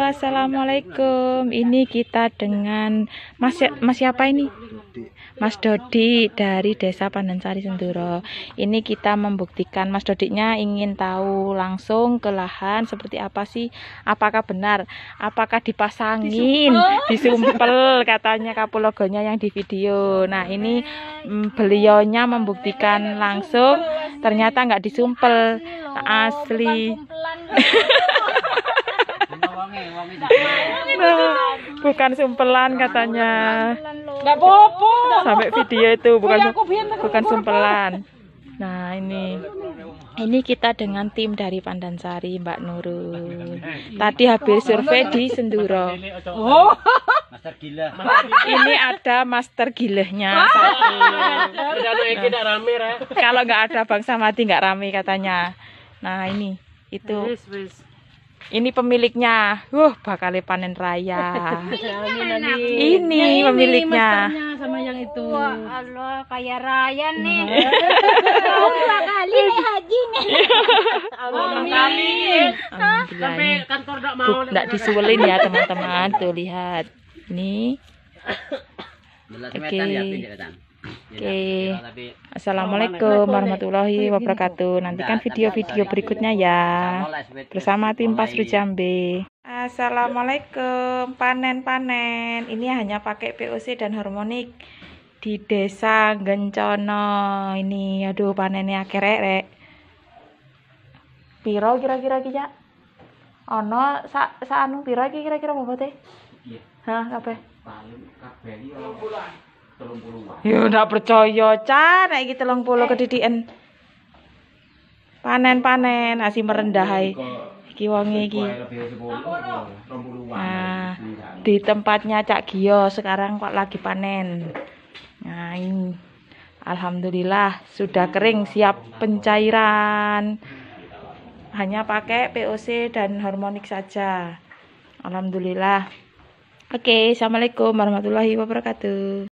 assalamualaikum. Ini kita dengan Mas siapa ini? Mas Dodi dari Desa Pandansari Senduro. Ini kita membuktikan Mas Dodinya ingin tahu langsung ke lahan seperti apa sih? Apakah benar? Apakah dipasangin? Disumpel katanya kapulagonya yang di video. Nah ini beliaunya membuktikan langsung. Ternyata nggak disumpel, asli. Bukan sumpelan katanya. Nggak apa-apa. Sampai video itu bukan sumpelan. Nah ini kita dengan tim dari Pandansari, Mbak Nurul. Tadi habis survei di Senduro. Oh, Master gila. Ini ada master gilehnya. Kalau nggak ada bangsa mati nggak rame katanya. Nah ini itu. Ini pemiliknya, bakal panen raya. Ini pemiliknya. sama yang itu. Wah, Allah, kaya raya nih. Dua kali nih haji nih. Sampai kantor enggak mau. Nggak disuwelin ya teman-teman. Tuh lihat. Ini. Oke. Assalamualaikum warahmatullahi wabarakatuh. Nantikan video-video berikutnya ya bersama tim Pasru Jambe. Assalamualaikum, panen-panen. Ini hanya pakai POC dan harmonik di Desa Gencono. Ini aduh panennya kerek. Piro kira-kira ki, Cak? Ono anu piro iki kira-kira bobote? Iya. Hah, kabeh? Ya ndak percaya, Cak, nek iki 30 kedidikan. Panen-panen asih merendah ae. Iki wonge iki. Nah, di tempatnya Cak Gio sekarang kok lagi panen. Nah, ini alhamdulillah sudah kering siap pencairan. Hanya pakai POC dan harmonik saja. Alhamdulillah. Oke, assalamualaikum warahmatullahi wabarakatuh.